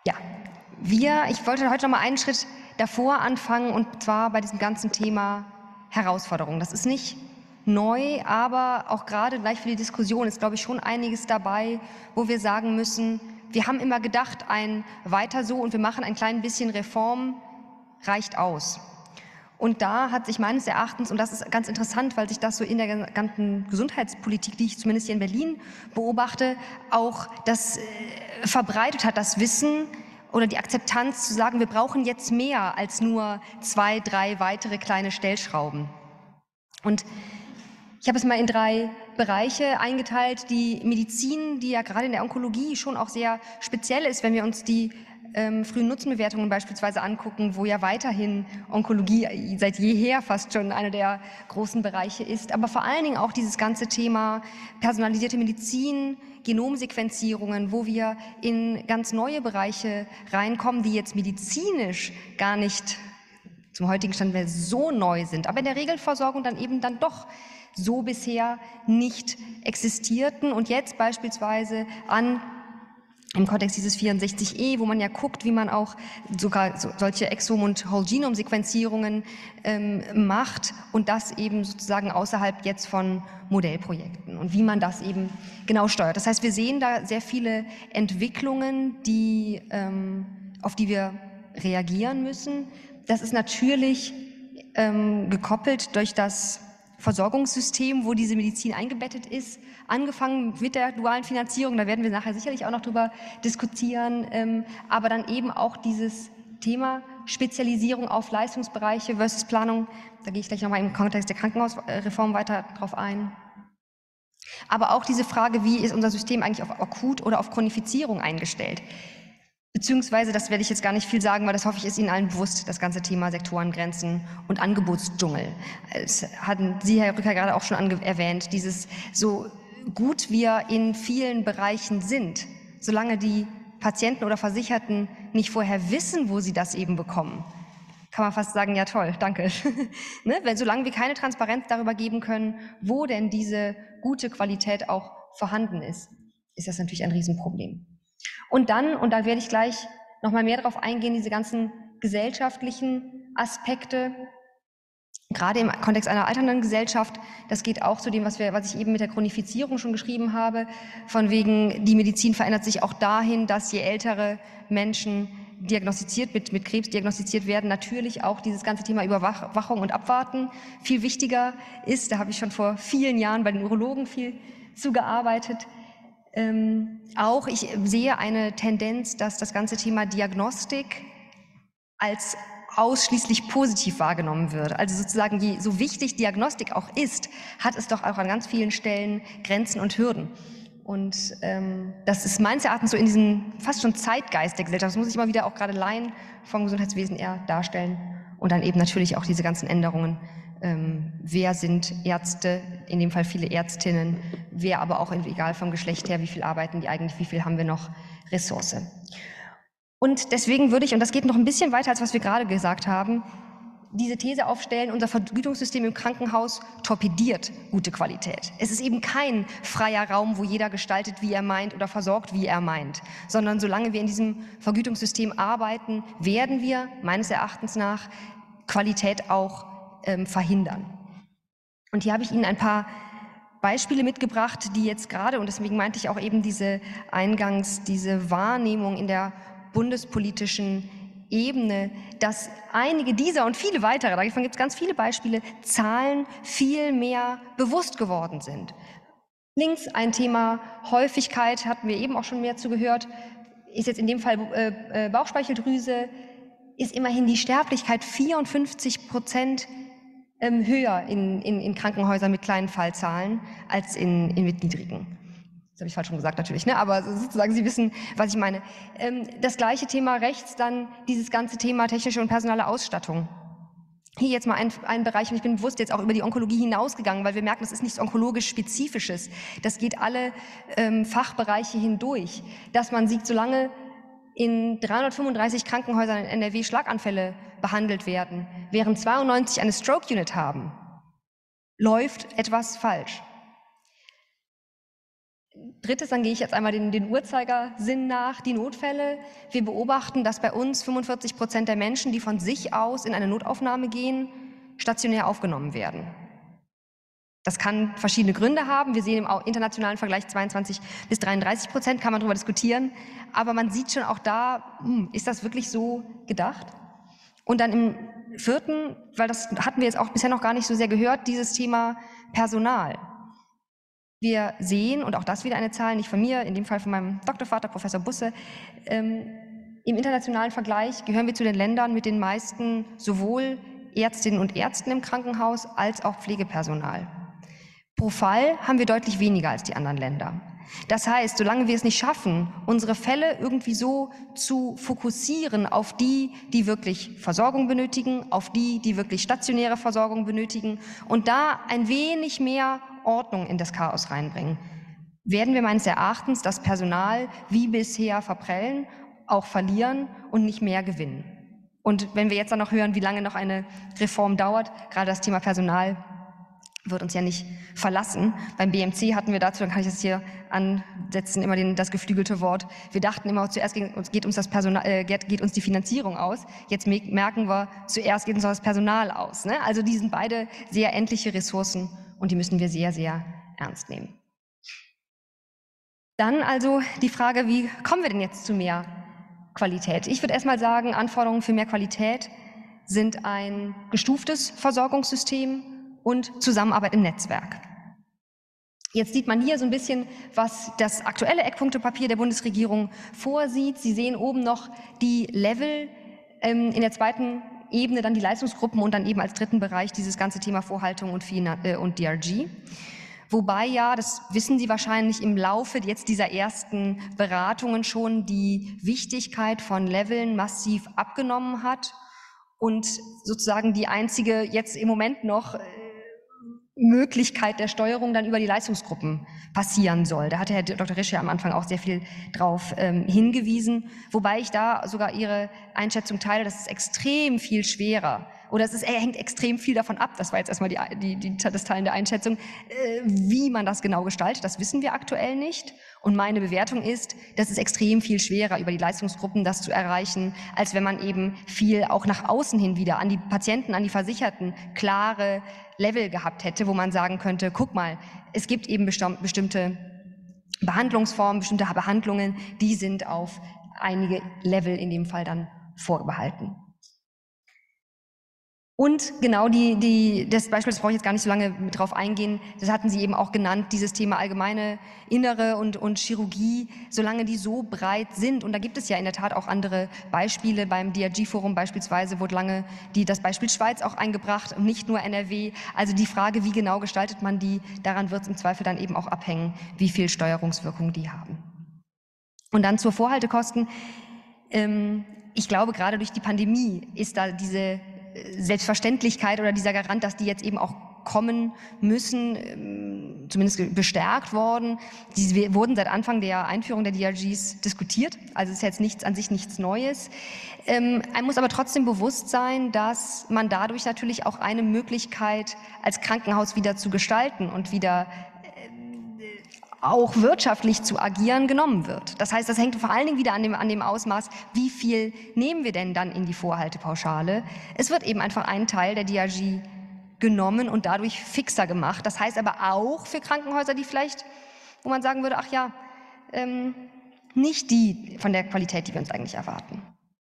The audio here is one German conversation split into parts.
Ja, ich wollte heute noch mal einen Schritt davor anfangen, und zwar bei diesem ganzen Thema Herausforderung. Das ist nicht neu, aber auch gerade gleich für die Diskussion ist, glaube ich, schon einiges dabei, wo wir sagen müssen, wir haben immer gedacht, ein weiter so und wir machen ein klein bisschen Reform reicht aus. Und da hat sich meines Erachtens, und das ist ganz interessant, weil sich das so in der ganzen Gesundheitspolitik, die ich zumindest hier in Berlin beobachte, auch das verbreitet hat, das Wissen oder die Akzeptanz zu sagen, wir brauchen jetzt mehr als nur 2, 3 weitere kleine Stellschrauben. Und ich habe es mal in 3 Bereiche eingeteilt. Die Medizin, die ja gerade in der Onkologie schon auch sehr speziell ist, wenn wir uns die frühen Nutzenbewertungen beispielsweise angucken, wo ja weiterhin Onkologie seit jeher fast schon einer der großen Bereiche ist, aber vor allen Dingen auch dieses ganze Thema personalisierte Medizin, Genomsequenzierungen, wo wir in ganz neue Bereiche reinkommen, die jetzt medizinisch gar nicht zum heutigen Stand mehr so neu sind, aber in der Regelversorgung dann doch so bisher nicht existierten und jetzt beispielsweise im Kontext dieses 64E, wo man ja guckt, wie man auch sogar solche Exom- und Whole-Genome-Sequenzierungen macht und das eben sozusagen außerhalb jetzt von Modellprojekten und wie man das eben genau steuert. Das heißt, wir sehen da sehr viele Entwicklungen, auf die wir reagieren müssen. Das ist natürlich gekoppelt durch das Versorgungssystem, wo diese Medizin eingebettet ist, angefangen mit der dualen Finanzierung, da werden wir nachher sicherlich auch noch drüber diskutieren, aber dann eben auch dieses Thema Spezialisierung auf Leistungsbereiche versus Planung, da gehe ich gleich nochmal im Kontext der Krankenhausreform weiter drauf ein. Aber auch diese Frage, wie ist unser System eigentlich auf Akut- oder auf Chronifizierung eingestellt? Beziehungsweise, das werde ich jetzt gar nicht viel sagen, weil das hoffe ich, ist Ihnen allen bewusst, das ganze Thema Sektorengrenzen und Angebotsdschungel. Das hatten Sie, Herr Rücker, gerade auch schon erwähnt, dieses so gut wir in vielen Bereichen sind, solange die Patienten oder Versicherten nicht vorher wissen, wo sie das eben bekommen, kann man fast sagen, ja toll, danke. Ne? Solange wir keine Transparenz darüber geben können, wo denn diese gute Qualität auch vorhanden ist das natürlich ein Riesenproblem. Und da werde ich gleich noch mal mehr darauf eingehen, diese ganzen gesellschaftlichen Aspekte, gerade im Kontext einer alternden Gesellschaft. Das geht auch zu dem, was ich eben mit der Chronifizierung schon geschrieben habe, von wegen, die Medizin verändert sich auch dahin, dass je ältere Menschen mit Krebs diagnostiziert werden, natürlich auch dieses ganze Thema Überwachung und Abwarten viel wichtiger ist. Da habe ich schon vor vielen Jahren bei den Urologen viel zugearbeitet. Ich sehe eine Tendenz, dass das ganze Thema Diagnostik als ausschließlich positiv wahrgenommen wird. Also sozusagen, so wichtig Diagnostik auch ist, hat es doch auch an ganz vielen Stellen Grenzen und Hürden. Und das ist meines Erachtens so in diesem fast schon Zeitgeist der Gesellschaft. Das muss ich immer wieder auch gerade Laien vom Gesundheitswesen eher darstellen. Und dann eben natürlich auch diese ganzen Änderungen. Wer sind Ärzte, in dem Fall viele Ärztinnen, wer aber auch, egal vom Geschlecht her, wie viel arbeiten die eigentlich, wie viel haben wir noch Ressource. Und deswegen würde ich, und das geht noch ein bisschen weiter, als was wir gerade gesagt haben, diese These aufstellen, unser Vergütungssystem im Krankenhaus torpediert gute Qualität. Es ist eben kein freier Raum, wo jeder gestaltet, wie er meint oder versorgt, wie er meint, sondern solange wir in diesem Vergütungssystem arbeiten, werden wir meines Erachtens nach Qualität auch verhindern. Und hier habe ich Ihnen ein paar Beispiele mitgebracht, die jetzt gerade, und deswegen meinte ich auch eben diese Wahrnehmung in der bundespolitischen Ebene, dass einige dieser und viele weitere, davon gibt es ganz viele Beispiele, Zahlen viel mehr bewusst geworden sind. Links ein Thema Häufigkeit, hatten wir eben auch schon mehr zugehört, ist jetzt in dem Fall Bauchspeicheldrüse, ist immerhin die Sterblichkeit 54% höher in Krankenhäusern mit kleinen Fallzahlen als in mit niedrigen. Das habe ich falsch schon gesagt natürlich, ne? Aber sozusagen Sie wissen, was ich meine. Das gleiche Thema rechts, dann dieses ganze Thema technische und personelle Ausstattung. Hier jetzt mal ein Bereich, und ich bin bewusst jetzt auch über die Onkologie hinausgegangen, weil wir merken, das ist nichts onkologisch Spezifisches. Das geht alle Fachbereiche hindurch, dass man sieht, solange in 335 Krankenhäusern in NRW Schlaganfälle behandelt werden, während 92 eine Stroke-Unit haben, läuft etwas falsch. Drittes, dann gehe ich jetzt einmal den Uhrzeigersinn nach, die Notfälle. Wir beobachten, dass bei uns 45% der Menschen, die von sich aus in eine Notaufnahme gehen, stationär aufgenommen werden. Das kann verschiedene Gründe haben. Wir sehen im internationalen Vergleich 22-33%, kann man darüber diskutieren. Aber man sieht schon auch da, ist das wirklich so gedacht? Und dann im vierten, weil das hatten wir jetzt auch bisher noch gar nicht so sehr gehört, dieses Thema Personal. Wir sehen, und auch das wieder eine Zahl, nicht von mir, in dem Fall von meinem Doktorvater, Professor Busse, im internationalen Vergleich gehören wir zu den Ländern mit den meisten sowohl Ärztinnen und Ärzten im Krankenhaus als auch Pflegepersonal. Pro Fall haben wir deutlich weniger als die anderen Länder. Das heißt, solange wir es nicht schaffen, unsere Fälle irgendwie so zu fokussieren auf die, die wirklich Versorgung benötigen, auf die, die wirklich stationäre Versorgung benötigen und da ein wenig mehr Ordnung in das Chaos reinbringen, werden wir meines Erachtens das Personal wie bisher verprellen, auch verlieren und nicht mehr gewinnen. Und wenn wir jetzt dann noch hören, wie lange noch eine Reform dauert, gerade das Thema Personal wird uns ja nicht verlassen. Beim BMC hatten wir dazu, dann kann ich das hier ansetzen, immer das geflügelte Wort. Wir dachten immer, zuerst geht uns die Finanzierung aus. Jetzt merken wir, zuerst geht uns das Personal aus. Ne? Also die sind beide sehr endliche Ressourcen und die müssen wir sehr, sehr ernst nehmen. Dann also die Frage, wie kommen wir denn jetzt zu mehr Qualität? Ich würde erstmal sagen, Anforderungen für mehr Qualität sind ein gestuftes Versorgungssystem und Zusammenarbeit im Netzwerk. Jetzt sieht man hier so ein bisschen, was das aktuelle Eckpunktepapier der Bundesregierung vorsieht. Sie sehen oben noch die Level, in der zweiten Ebene dann die Leistungsgruppen und dann eben als dritten Bereich dieses ganze Thema Vorhaltung und DRG. Wobei ja, das wissen Sie wahrscheinlich, im Laufe jetzt dieser ersten Beratungen schon die Wichtigkeit von Leveln massiv abgenommen hat und sozusagen die einzige jetzt im Moment noch Möglichkeit der Steuerung dann über die Leistungsgruppen passieren soll. Da hatte Herr Dr. Risch ja am Anfang auch sehr viel drauf hingewiesen, wobei ich da sogar Ihre Einschätzung teile, das ist extrem viel schwerer oder hängt extrem viel davon ab, das war jetzt erstmal das Teilen der Einschätzung, wie man das genau gestaltet, das wissen wir aktuell nicht. Und meine Bewertung ist, das ist extrem viel schwerer, über die Leistungsgruppen das zu erreichen, als wenn man eben viel auch nach außen hin wieder an die Patienten, an die Versicherten klare Level gehabt hätte, wo man sagen könnte, guck mal, es gibt eben bestimmte Behandlungsformen, bestimmte Behandlungen, die sind auf einige Level in dem Fall dann vorbehalten. Und genau das Beispiel, das brauche ich jetzt gar nicht so lange mit drauf eingehen, das hatten Sie eben auch genannt, dieses Thema allgemeine Innere und Chirurgie, solange die so breit sind, und da gibt es ja in der Tat auch andere Beispiele, beim DRG-Forum beispielsweise wurde lange das Beispiel Schweiz auch eingebracht und nicht nur NRW, also die Frage, wie genau gestaltet man die, daran wird es im Zweifel dann eben auch abhängen, wie viel Steuerungswirkung die haben. Und dann zur Vorhaltekosten, ich glaube, gerade durch die Pandemie ist da diese Selbstverständlichkeit oder dieser Garant, dass die jetzt eben auch kommen müssen, zumindest bestärkt worden. Die wurden seit Anfang der Einführung der DRGs diskutiert, also ist jetzt an sich nichts Neues. Einem muss aber trotzdem bewusst sein, dass man dadurch natürlich auch eine Möglichkeit als Krankenhaus wieder zu gestalten und wieder auch wirtschaftlich zu agieren, genommen wird. Das heißt, das hängt vor allen Dingen wieder an dem Ausmaß, wie viel nehmen wir denn dann in die Vorhaltepauschale. Es wird eben einfach ein Teil der DRG genommen und dadurch fixer gemacht. Das heißt aber auch für Krankenhäuser, die vielleicht, wo man sagen würde, ach ja, nicht die von der Qualität, die wir uns eigentlich erwarten.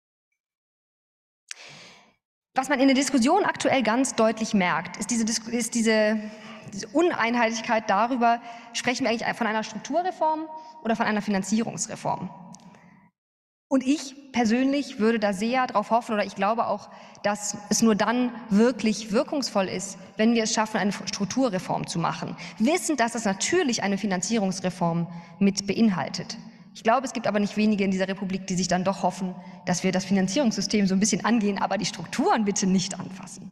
Was man in der Diskussion aktuell ganz deutlich merkt, ist diese Uneinheitlichkeit darüber, sprechen wir eigentlich von einer Strukturreform oder von einer Finanzierungsreform. Und ich persönlich würde da sehr darauf hoffen, oder ich glaube auch, dass es nur dann wirklich wirkungsvoll ist, wenn wir es schaffen, eine Strukturreform zu machen. Wissend, dass das natürlich eine Finanzierungsreform mit beinhaltet. Ich glaube, es gibt aber nicht wenige in dieser Republik, die sich dann doch hoffen, dass wir das Finanzierungssystem so ein bisschen angehen, aber die Strukturen bitte nicht anfassen.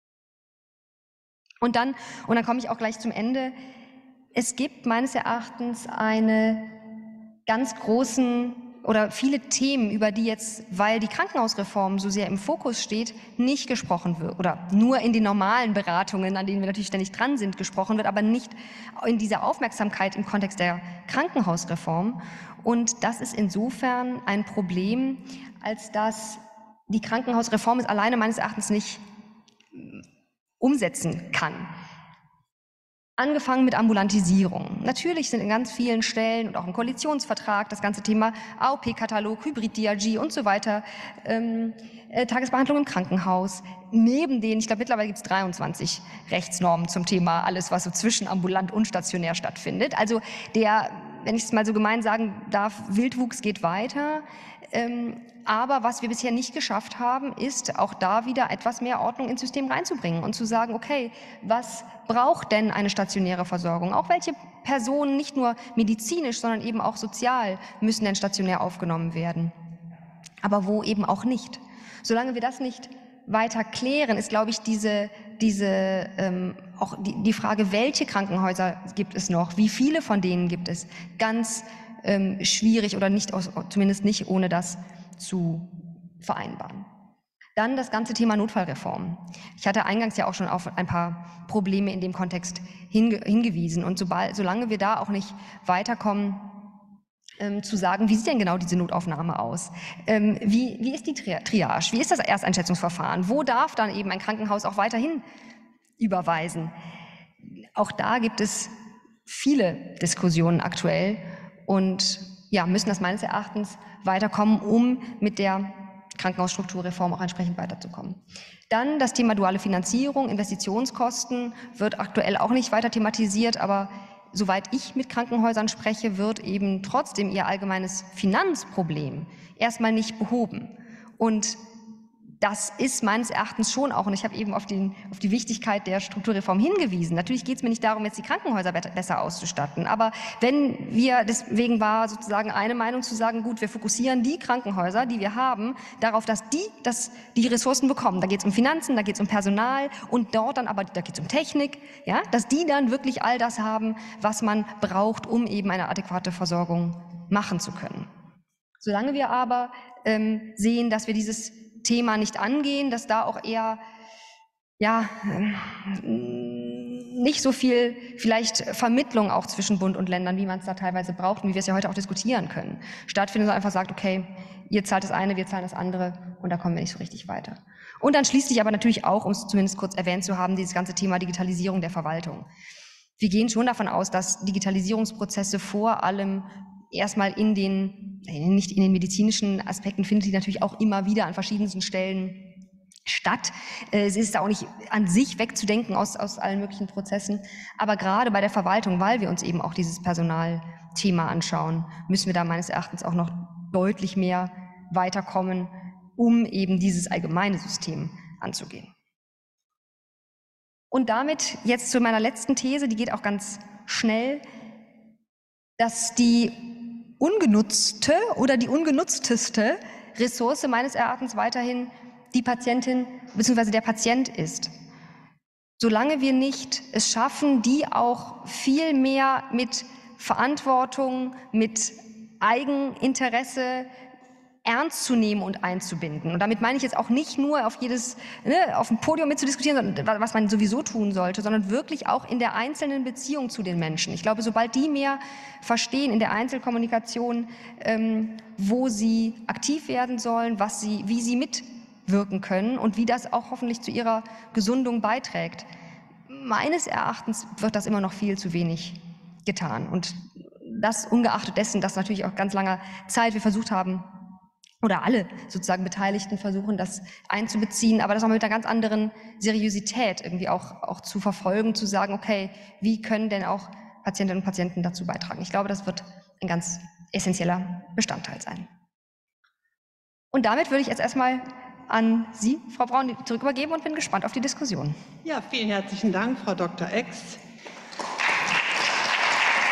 Und dann komme ich auch gleich zum Ende, es gibt meines Erachtens einen ganz großen oder viele Themen, über die jetzt, weil die Krankenhausreform so sehr im Fokus steht, nicht gesprochen wird oder nur in den normalen Beratungen, an denen wir natürlich ständig dran sind, gesprochen wird, aber nicht in dieser Aufmerksamkeit im Kontext der Krankenhausreform. Und das ist insofern ein Problem, als dass die Krankenhausreform es alleine meines Erachtens nicht umsetzen kann. Angefangen mit Ambulantisierung. Natürlich sind in ganz vielen Stellen und auch im Koalitionsvertrag das ganze Thema AOP-Katalog, Hybrid-DRG und so weiter, Tagesbehandlung im Krankenhaus. Neben denen, ich glaube mittlerweile gibt es 23 Rechtsnormen zum Thema alles, was so zwischen ambulant und stationär stattfindet. Also wenn ich es mal so gemein sagen darf, Wildwuchs geht weiter. Aber was wir bisher nicht geschafft haben, ist auch da wieder etwas mehr Ordnung ins System reinzubringen und zu sagen, okay, was braucht denn eine stationäre Versorgung? Auch welche Personen, nicht nur medizinisch, sondern eben auch sozial, müssen denn stationär aufgenommen werden? Aber wo eben auch nicht. Solange wir das nicht weiter klären, ist, glaube ich, auch die Frage, welche Krankenhäuser gibt es noch, wie viele von denen gibt es, ganz schwierig oder nicht, zumindest nicht ohne das zu vereinbaren. Dann das ganze Thema Notfallreform. Ich hatte eingangs ja auch schon auf ein paar Probleme in dem Kontext hingewiesen. Und solange wir da auch nicht weiterkommen, zu sagen, wie sieht denn genau diese Notaufnahme aus? Wie ist die Triage? Wie ist das Ersteinschätzungsverfahren? Wo darf dann eben ein Krankenhaus auch weiterhin überweisen? Auch da gibt es viele Diskussionen aktuell und ja, müssen das meines Erachtens weiterkommen, um mit der Krankenhausstrukturreform auch entsprechend weiterzukommen. Dann das Thema duale Finanzierung, Investitionskosten wird aktuell auch nicht weiter thematisiert, aber soweit ich mit Krankenhäusern spreche, wird eben trotzdem ihr allgemeines Finanzproblem erstmal nicht behoben. Und das ist meines Erachtens schon auch, und ich habe eben auf die Wichtigkeit der Strukturreform hingewiesen. Natürlich geht es mir nicht darum, jetzt die Krankenhäuser besser auszustatten, aber deswegen war sozusagen eine Meinung zu sagen, gut, wir fokussieren die Krankenhäuser, die wir haben, darauf, dass die Ressourcen bekommen. Da geht es um Finanzen, da geht es um Personal und dort dann aber, da geht es um Technik, ja, dass die dann wirklich all das haben, was man braucht, um eben eine adäquate Versorgung machen zu können. Solange wir aber sehen, dass wir dieses Thema nicht angehen, dass da auch eher nicht so viel vielleicht Vermittlung auch zwischen Bund und Ländern, wie man es da teilweise braucht und wie wir es ja heute auch diskutieren können, stattfindet, sondern einfach sagt, okay, ihr zahlt das eine, wir zahlen das andere und da kommen wir nicht so richtig weiter. Und dann schließlich aber natürlich auch, um es zumindest kurz erwähnt zu haben, dieses ganze Thema Digitalisierung der Verwaltung. Wir gehen schon davon aus, dass Digitalisierungsprozesse vor allem erstmal nicht in den medizinischen Aspekten, findet die natürlich auch immer wieder an verschiedensten Stellen statt. Es ist auch nicht an sich wegzudenken aus allen möglichen Prozessen, aber gerade bei der Verwaltung, weil wir uns eben auch dieses Personalthema anschauen, müssen wir da meines Erachtens auch noch deutlich mehr weiterkommen, um eben dieses allgemeine System anzugehen. Und damit jetzt zu meiner letzten These, die geht auch ganz schnell, dass die ungenutzte oder die ungenutzteste Ressource meines Erachtens weiterhin die Patientin bzw. der Patient ist. Solange wir nicht es schaffen, die auch viel mehr mit Verantwortung, mit Eigeninteresse ernst zu nehmen und einzubinden. Und damit meine ich jetzt auch nicht nur auf auf dem Podium mitzudiskutieren, was man sowieso tun sollte, sondern wirklich auch in der einzelnen Beziehung zu den Menschen. Ich glaube, sobald die mehr verstehen in der Einzelkommunikation, wo sie aktiv werden sollen, wie sie mitwirken können und wie das auch hoffentlich zu ihrer Gesundung beiträgt. Meines Erachtens wird das immer noch viel zu wenig getan. Und das ungeachtet dessen, dass natürlich auch ganz langer Zeit wir versucht haben, oder alle sozusagen Beteiligten versuchen, das einzubeziehen, aber das auch mit einer ganz anderen Seriosität irgendwie auch zu verfolgen, zu sagen, okay, wie können denn auch Patientinnen und Patienten dazu beitragen? Ich glaube, das wird ein ganz essentieller Bestandteil sein. Und damit würde ich jetzt erstmal an Sie, Frau Braun, zurück übergeben und bin gespannt auf die Diskussion. Ja, vielen herzlichen Dank, Frau Dr. Ex.